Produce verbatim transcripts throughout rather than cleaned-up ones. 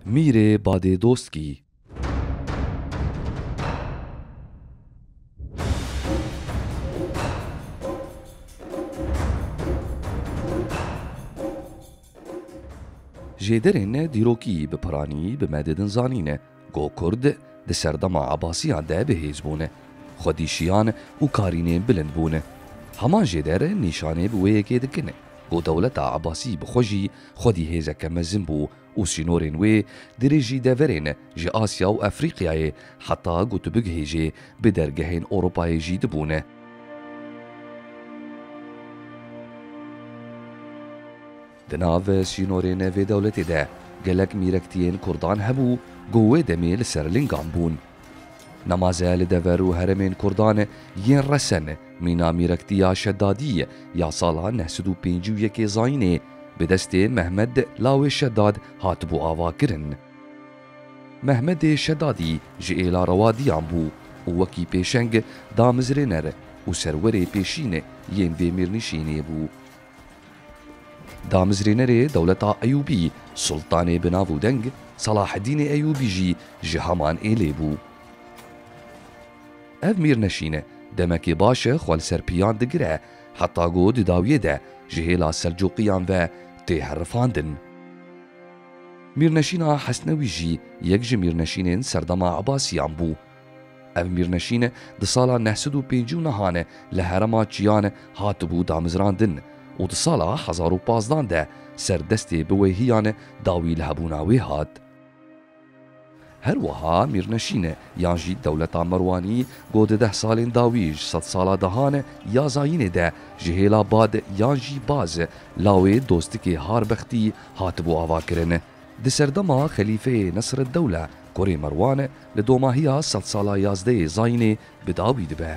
میره بادê dostkî. Jêderên dîrokî bi piranî bi me didin zanîne got Kurd di serdema Ebasiyan de bihêz bûne, xwedîşiyan û karînên bilind bûne. Heman jêder nîşanê bi wê yekê dikin got dewleta Ebasî bi xwe jî xwedî hêzeke mezin bû û sînorên wê dirê jî deverên ji Asya û Efrîqyayê heta got bigihêjê bi dergehên Ewropayê jî dibûne. Di nav sînorên vê dewletê de gelek mîrektiyên Kurdan hebû got wê demê li ser lingan bûn. Nemaze li dever û heremên Kurdan yên resen mîna mîrektiya Şeddadî ya sala neh sed û pêncî û yekê Zayînê bi destê Mehmed lawê Şeddad hatibû avakirin. Mehmedê Şeddadî ji êla rewadiyan bû û wekî pêşeng damizrêner û serwerê pêşîn yên vê mêrnişînê bû. Damizrênerê dewleta Eyûbî Sultanê bi nav û deng Salaheddînê Eyûbî jî ji heman êlê bû. Ev mîrneşîn demekê baş xwe li ser pîyan digire heta got di dawiyê de ji hêla Selcuqiyan ve tê herifandin. Mîrneşîna Hesnewî jî yek ji mîrneşînên serdema Ebasiyan bû. Ev mîrneşîn di sala neh sed û pêncî û nehan li herema Çiyan hatibû damizrandin û di sala hezar û panzdeh de serdestê bi wêhiyan dawî li hebûna wê hat. Her wiha mîrneşîn yan jî dewleta Merwanî got di deh salên dawî ji sed sala dehan ya Zayînê de ji hêla bad yan jî baz lawê dostikê harbextî hatibû avakirin. Di serdema Xelîfeyê Nesreddewle kurê Merwan li domahiya sed sala yazdeyê Zayînê bi dawî dibe.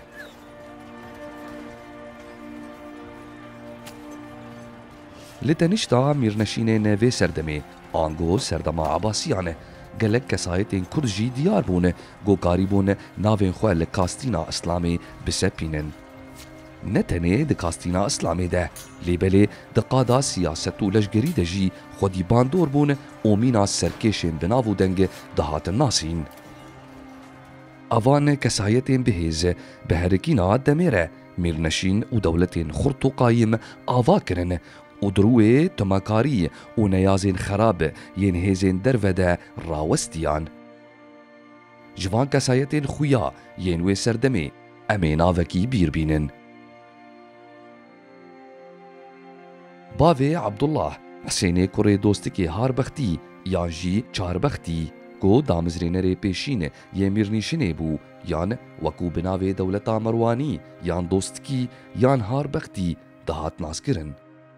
Li tenişta mîrneşînên vê serdemê an got serdema Ebasiyan gelek kesayetên Kurd jî diyar bûne got karî bûne navên xwe li Kastîna Îslamê bisepînin. Ne tenê di Kastîna Îslamê de lêbelê di qada siyaset û leşgerî de jî xwedî bandor bûn û mîna serkêşên bi nav û deng dihatin nasîn. Evan kesayetên bihêz bi herikîna demê re mîrneşîn û dewletên xurt û qayîm ava kirin û dirûê tumakarî û neyazên xerab yên hêzên derve de rawestiyan. Ji van kesayetên xuya yên wê serdemê em ê navekî bîr bînin. Bavê Ebdullah Hesênê kurê dostikê harbextî yan jî çarbextî got damizrênerê pêşîn yên mîrnîşinê bû yan wekû bi navê dewleta Merwanî yan dostikî yan harbextî dihat naskirin.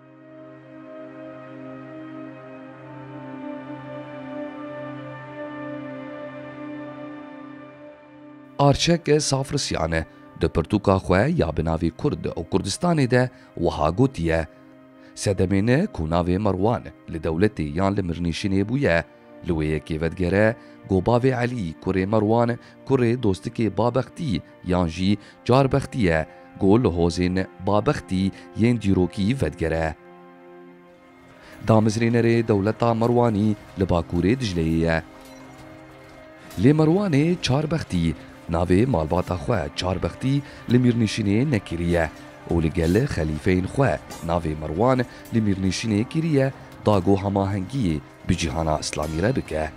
Arçek Safrisyan di pirtûka xwe ya bi navê Kurd û Kurdistanê de wiha gotiye. Sedemên ku navê Merwan li dewletê yan li mirnîşinê bûye li wê yekê vedgere got bavê Elî kurê Merwan kurê dostikê babextî yan jî carbextî ye got li hozên babextî yên dîrokî vedgere. Damizrênerê dewleta Merwanî li Bakurê Dicleyê ye. Lê Merwanê çarbextî navê malbata xwe çarbextî li mîrnîşinê nekiriye û li gel xelîfeyên xwe navê Merwan li mîrnîşinê kiriye da got hemahengiyê bi cîhana Îslamî re bike.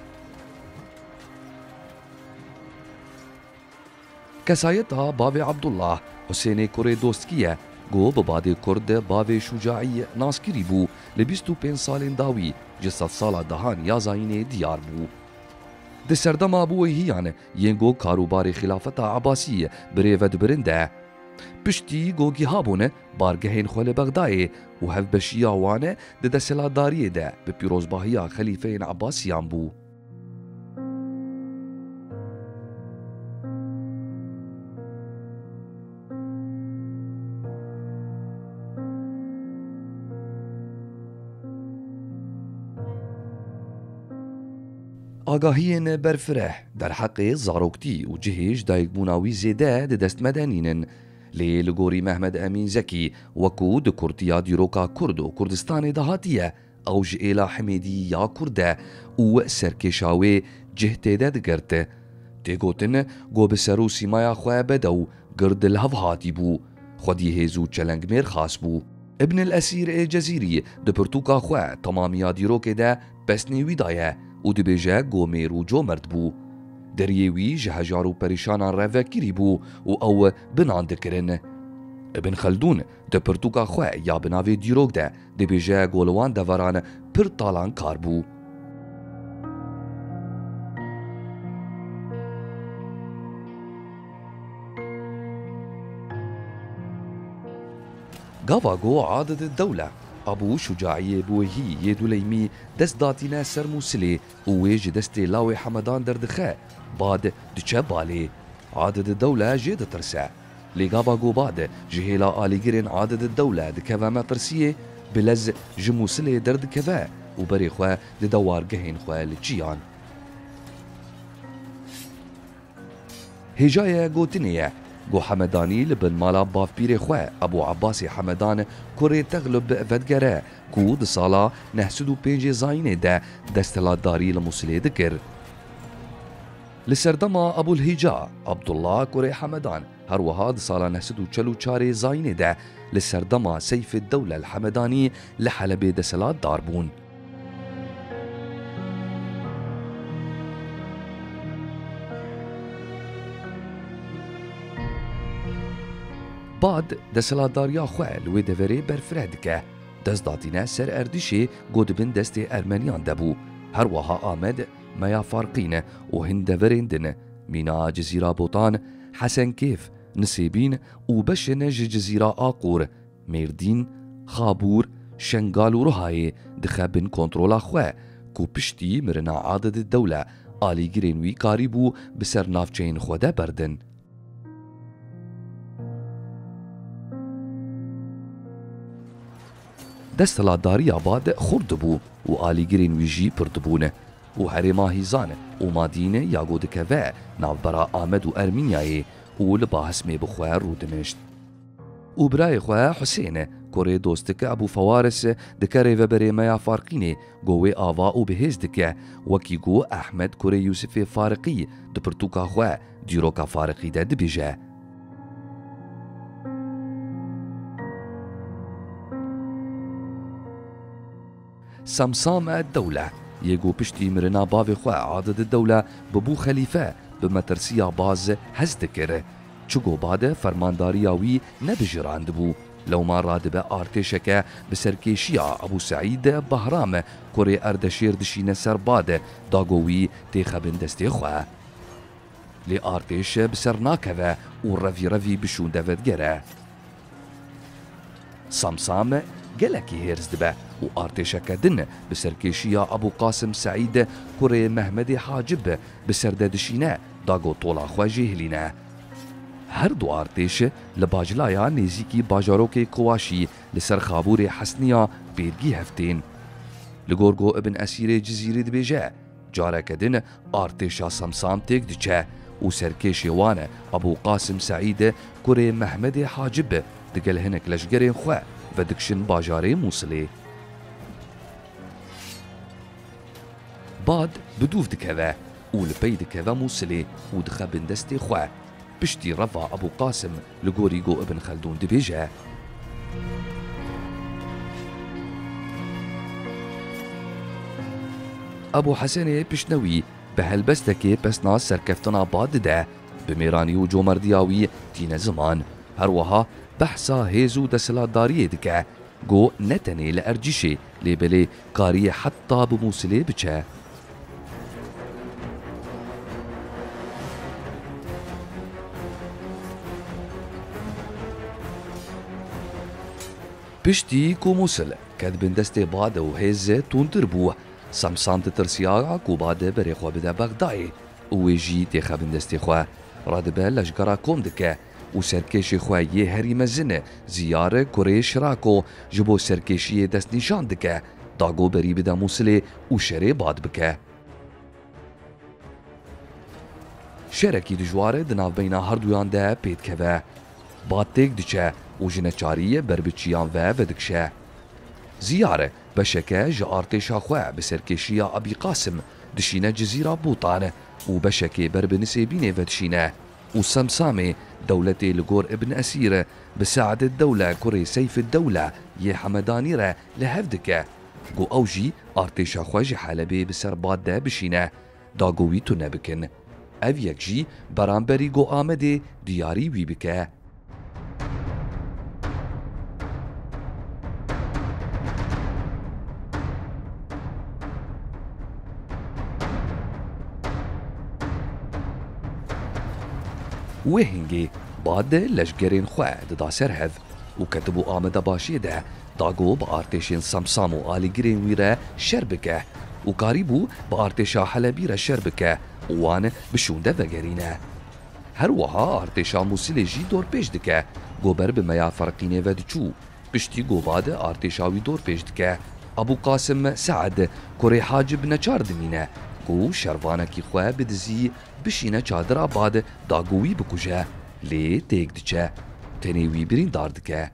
Kesayeta bavê Ebdullah Husênê kurê dostkî ye got bi badê Kurd bavê Şûcaî naskirî bû li bîst û pênc salên dawî ji sed sala dehan ya Zayînê diyar bû. Di serdema bi wêhiyan yên got karûbarê xilafeta Ebasî birêve dibirin de piştî got gîha bûne bargehên xwe li Bexdayê û hevbeşiya wan di desthilatdariyê de bi pîrozbahiya xelîfeyên Ebasiyan bû. Agahiyên berfireh derheqê zaroktî û cihê ji dayîkbûna wî zêde di dest me de nînin. Lê li gorî Mehmed Emîn Zekî wekû di kurtiya dîroka Kurd û Kurdistanê de hatiye او جئیلا حمیدی یا کرده و سرکشاوی جهتیده دگرته تیگوتن گو بسرو سیمایا خواه بدو گرد الهف هاتی بو خودی هیزو چلنگ میر خاص بو ابن الاسیر جزیری ده پرتوکا خواه تمامیا دیروکه ده بس نیوی دایه و ده بیجه گو میرو جو مرد بو دریوی جهجارو پریشانان روه کری بو و او بنان دکرن ابن خلدون ده پرتوکا خواه یا بناوی دیروک ده ده بیجه گولوان دوران پر تالان کار بو قاوا جو عادة الدولة أبو شجاعية بوهي يدوليمي دست داتينا سر موسلي وويج دستي لاوي حمدان دردخاء بعد دچه بالي عادة الدولة جيد ترسع لقاوا جو بعد جهيلا آليجرين عادة الدولة دكوا ما ترسيه بلز جموسلي درد كوا وبري خواه ددوار جهين خواه لجيان هجاية جوتنية گو حمدانی لبن مالا باف بیر خواه ابو عباس حمدان کره تغلب ودگره کو ده سالا نهسدو پینج زاینه ده دستلاتداری لموسلی دکر لسردما ابو الهجا عبدالله کره حمدان هر وها ده سالا نهسدو چلو چاره زاینه ده لسردما سیف الدولة الحمدانی لحلب دسلات داربون بعد دستلاتداریا خواه لوی دوره برفره دکه دست داتینه سر اردیشه گود بین دست ارمنیان دبو هر وها آمد میا فارقین و هند دورندن مینا جزیره بوتان حسن کیف نسیبین و بشن جزیره آقور میردین خابور شنگال و رهای دخه بین کنترولا خواه کو پشتی مرنا عادت الدوله آلی گرینوی کاری بو بسر نافچین خوده بردن دستلاتداری آباد خورد بو و آلیگرین ویجی پردبونه و هرما هیزانه و مادینه یا گودکه و ناوبرا آمد و ارمینیای و لباحث می بخواه رو دمشت و برای خواه حسینه کره دوستک ابو فوارس دکره و بره میا فارقینه گوه آوا و بهز دکه وکی گو احمد کره یوسف فارقی دپرتوکا خواه دیروکا فارقی ده دبیجه سمسام الدولة يجو بشتي مرنا باوي خواه عادة الدولة ببو خليفة بمترسيا باز هزدكر چگو بعد فرمانداريا وي نبجراند بو لو ما رادبه ارتشكه بسركيشيا ابو سعيد بهرام كوري اردشير دشينه سر بعد داغوي تيخبن دستي خواه لي ارتش بسرناكه و رفي رفي بشون دفت گره سمسام گلکی هرز دبه و ارتشک دن بسرکشیا ابو قاسم سعید کره محمد حاجب بسرددشینه داگو طولا خواجه هلینه هر دو ارتش لباجلایا نزیکی باجاروک کواشی لسر خابور حسنیا بیدگی هفتین لگورگو ابن اسیر جزیره دبیجه جارک دن ارتشا سمسام تک دچه و سرکش وانه ابو قاسم سعید کره محمد حاجب دگل هنک لشگرین خواه و دکشن باجاره موصله بعد بدوف دکوه و لپی دکوه موصله و دخه بندستی خواه پشتی رفا ابو قاسم لگوریگو ابن خلدون دبیجه ابو حسن پشنوی به هلبستکی پس ناس سرکفتنا بعد ده بمیرانی و جومردیاوی تین زمان هر وها بحثا هيزو دسلاتدارية دكا جو نتني لأرجيشي لبلي قارية حتى بموسلي بچه بشتي كو موسل كد بن دستي بعد و هيزة تونتر بوه سمسام تترسياغا كو بعد بريخوا بدا بغداي ويجي تيخا بن دستي خواه رادبه لشگرا كوم دكا و سرکشی خواه یه هری مزنه زیاره کره شراکو جبو سرکشی دست نشان دکه داگو بری بدا موسله و شره باد بکه شرکی دجواره دناو بینا هر دویان ده پید که باد تک دچه و جنه چاریه بر بچیان و ودکشه زیاره بشکه جا ارتشا خواه بسرکشیا ابی قاسم دشینه جزیره بوطانه و بشکه بر بنسيبينه ودشینه و سمسامه دولتي لغور ابن أسير بساعد الدولة كوري سيف الدولة يه حمداني را لهفدكه گو اوجي ارتشا خواجي حلبي بسر باده بشینه داگوی تو نبکن او یک جی برانبری گو آمده دیاری وی بکه وهنگی بعد لشگرین خواه دا سرهف و کتبو آمده باشی ده داگو با ارتشین سمسام و آلی گرین ویره شر بکه و قریبو با ارتشا حلبی را شر بکه وان بشونده وگرینه هر وها ارتشا موسیل جی دور پیش دکه گوبر به میا فرقینه ود چو پشتی گوباد ارتشاوی دور پیش دکه ابو قاسم سعد کوری حاجب نچار دمینه گو شروانه کی خواه بدزی بشینه چادر آباد داگوی بکوژه لی تیک دچه تنیوی برین دار دکه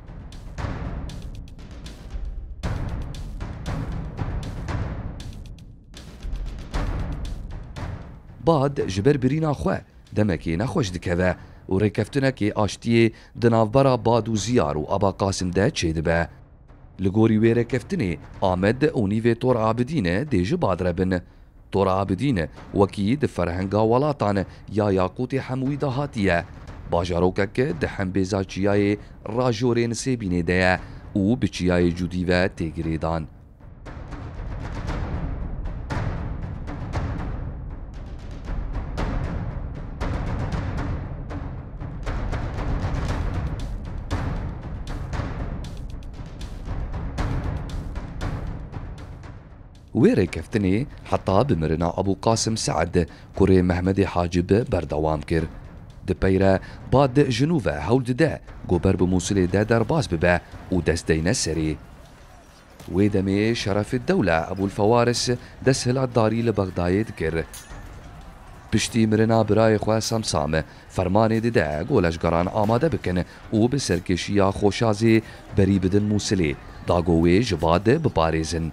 بعد جبر برینا خواه دمکی نخوش دکوه و ریکفتنه که آشتیه دنافبرا باد و زیار و ابا قاسم ده چه دبه لگوری وی ریکفتنه آمد اونیوی طور عابدینه دیج بادره بن طور عابدینه وکی ده فرهنگا ولاتان یا یاقوت حموی ده هاتیه باجاروکک ده هم بیزا چیای راجورین سیبینه ده و بچیای جودی و تگریدان ويري كفتني حتى بمرنا أبو قاسم سعد كوري محمد حاجب بردوام كر دبيرا بعد جنوبا هولد دا قبر بموصل دا درباس ببا ودستين السري ويدمي شرف الدولة أبو الفوارس دسهل الداري لبغدايد كر بشتي مرنا براي خواه سمسام فرماني دا قولش قران آماده بكن و بسركشيا خوشازي بري بدن موصلي داقوي جباد بباريزن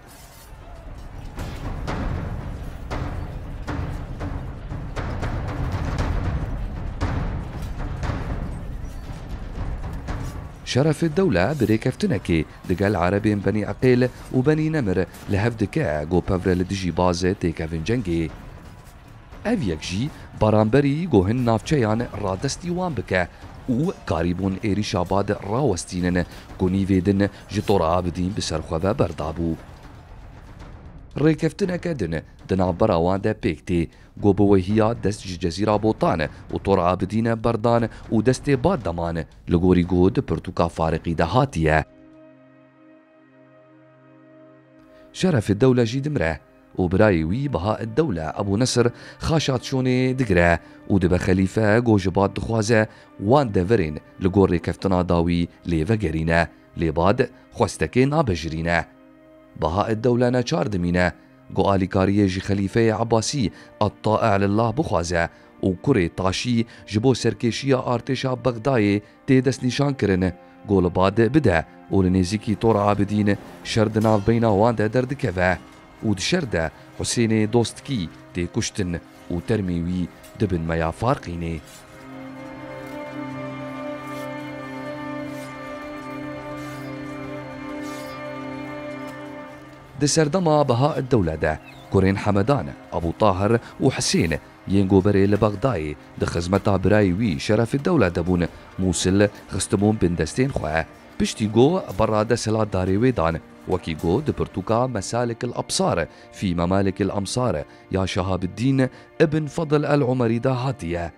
شرف الدولة بريكفتنكي دقال عربين بني عقيل وبني نمر لهفدكا جو بافر لدجي باز تيكافين جنگي اف يكجي برانبري جو هن نافچيان رادستي وان بكا و قاربون ايري شاباد راوستينن گوني ويدن جطور عابدين بسرخوة بردابو ريكفتنكا دن دنا براوان دا بيكتي گو بوهيا دست جزيرة بوطان و طور عابدين بردان و دست باد دمان لغوري گو د پرتوكا فارقي دهاتيه شرف الدولة جي دمره و براي وي بهاء الدولة ابو نصر خاشات شوني دقره و دبا خليفة گو جباد دخوازه وان دفرين لغور ريكفتنا داوي ليفقرينه لباد خوستكي نابجرينه بهاء الدولة نچار دمينه گو آلیکاریه جی خلیفه عباسی الطائع لله بخوازه و کره تاشی جبو سرکشی ارتشا بغدای تی دست نشان کرن گو لباد بده و لنزیکی طور عابدین شرد ناف بینا وانده درد کفه و دشرده حسین دوستکی تی کشتن و ترمیوی دبن میا فارقینه دي سردما بهاء الدولة ده كورين حمدان أبو طاهر وحسين ينجو بري لبغداي ده خزمتا براي وي شرف الدولة دبون موصل خستمون بن دستين خواه بشتي جو برا دسلا داري ويدان وكي جو دبرتوكا مسالك الأبصار في ممالك الأمصار يا شهاب الدين ابن فضل العمري ده هاتيه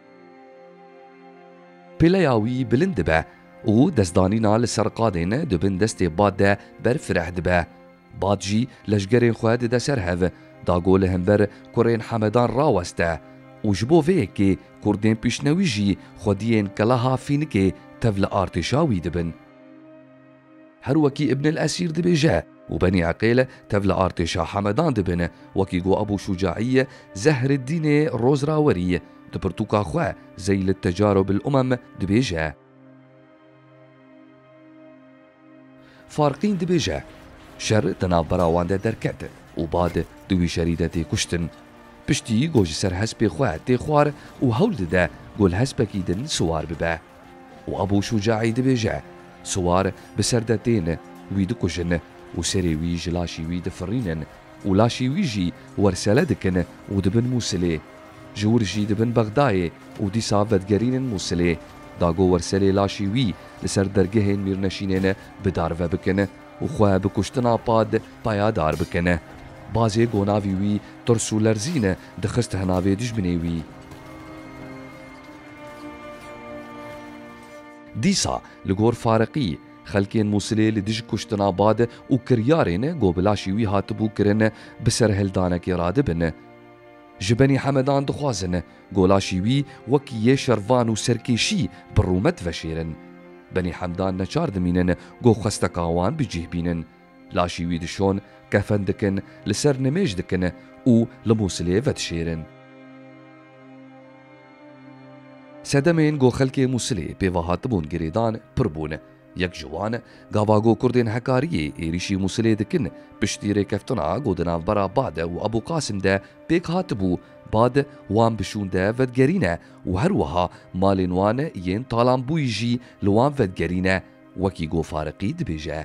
بلاياوي بلندبه و دزدانينا لسرقادين دبن دستي باد ده برفرح دبه بادجي لشگرین خواد ده سرهف داگو لهمبر کورین حمدان راوسته و جبو ویکی کردین پیشنوی جی خودین کلاها فینکی تفل ارتشاوی دبن هر وكي ابن الأسير دبيجا وبني عقيل تفل ارتشا حمدان دبن وكي جو أبو شجاعية زهر الدين روزراوري دبرتوكا خوا زي للتجارب الأمم دبيجا فارقين دبيجا شر دنابرا وان ده درکت و بعد دوی شریده تی کشتن. پشتی گوش سر حسب خواه تی خوار و هول ده گل حسب کیدن سوار ببه. و ابو شجاعی ده بجه سوار بسر ده تین وید کشن و سری ویج لاشی وید فرینن و لاشی ویجی ورسله دکن و دبن موسله. جورجی دبن بغدای و دی صافدگرین موسله. داگو ورسله لاشی وی لسر درگهین میرنشینین بدار و بکنه و خواه بکشتنا پاد پایادار بکنه. بازی گوناوی وی ترسو لرزینه دخست هناوی دجبنی وی. دیسا لگور فارقی خلکین موسله لدج کشتنا باد و کریارین گو بلاشی وی هاتبو کرن بسر هلدانه کی راده بنه. جبنی حمدان دخوازن گولاشی وی وکی شروان و سرکیشی برومت وشیرن. بنی حمدان نچار دمینن گو خستکاوان بجیه بینن. لاشی وی دشون کفن دکن لسر نمیج دکن او لموسله ودشیرن. سدمین گو خلک موسله پیوهات بون گریدان پربون. یک جوان گاواگو کردین حکاریه ایریشی موسله دکن پشتیره کفتنا گودناف برا بعد و ابو قاسم ده پیک هاتبو بعد وان بشون ده ودگرینه و هر وها مالین وان ین طالان بویجی لوان ودگرینه وکی گو فارقی دبیجه.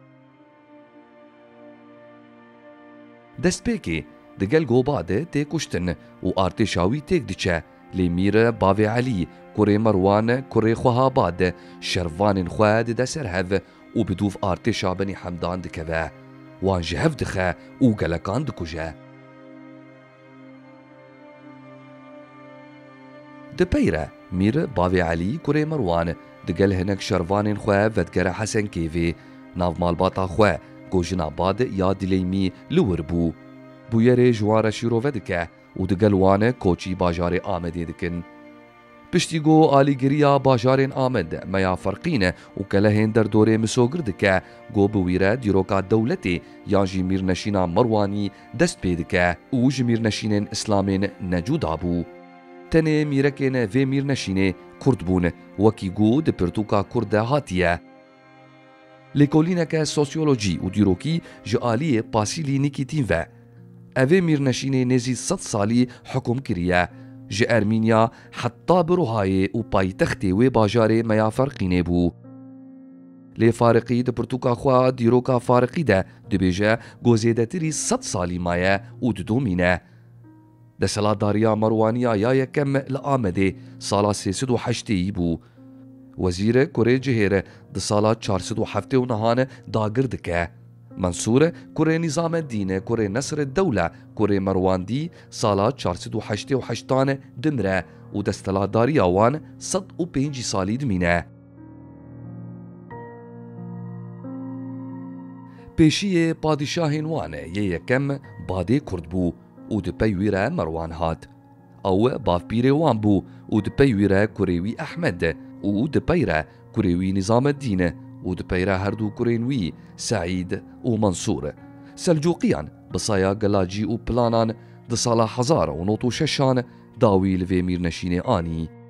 دست پیکی دگل گو بعد تی کشتن و آرتشاوی تیک دچه لمیر باوی علی کوری مروان کوری خواه باد شروان خواه ده سر هف و بدوف آرتشا بنی حمدان دکوه وان جهف دخه و گلکان دکوجه. ده پیره میر باوی علی کوری مروان دگل هنک شروان خواه ودگر حسن کیوی ناو مالباتا خواه گوجنا باد یا دلیمی لور بو بویر جوار شیرو ودکه و دگل وانه کوچی باجار آمده دکن. پشتی گو آلیگریا باجارین آمد میا فرقینه و کلهین در دوره مسوگر دکه گو بویره دیروکا دولتی یا جمیر نشینا مروانی دست پیدکه و جمیر نشینین اسلامین نجودا بو. تنه میرکین و میر نشینه کرد بون وکی گو ده پرتوکا کرده هاتیه. لیکولینک سوسیولوژی و دیروکی جالی پاسیلی نیکیتین و اوه میرنشین نزی صد سالی حکم کریه جه ارمینیا حتی بروهای و پایتختی و باجار میا فرقینه بو. لی فارقی ده پرتوکا خواه دیروکا فارقی ده ده بیجه گوزیده تری صد سالی مایه و ده دومینه. ده سلاداریا مروانیا یا یکم لآمده سالا سیسد و حشتی بو. وزیر کوری جهیره ده سالا چارسد و هفته و نهانه داگرد که. منصور کوری نظام الدین کوری نصر الدوله کوری مرواندی سالا چارسد و هشته و هشتانه دمره و دستلاداری آوان صد و پنجی سالی دمینه. پیشی پادشاهین وانه یه یکم باده کرد بو و ده پیویره مروان هات. او باف پیره وان بو و ده پیویره کوریوی احمد و ده پیره کوریوی نظام الدین و ده پیره هردو کورینوی سعید و منصور. سلجوقیان بسایا گلاجی و پلانان ده سالا هزار و نوتو ششان داوی لوی میرنشین آنی.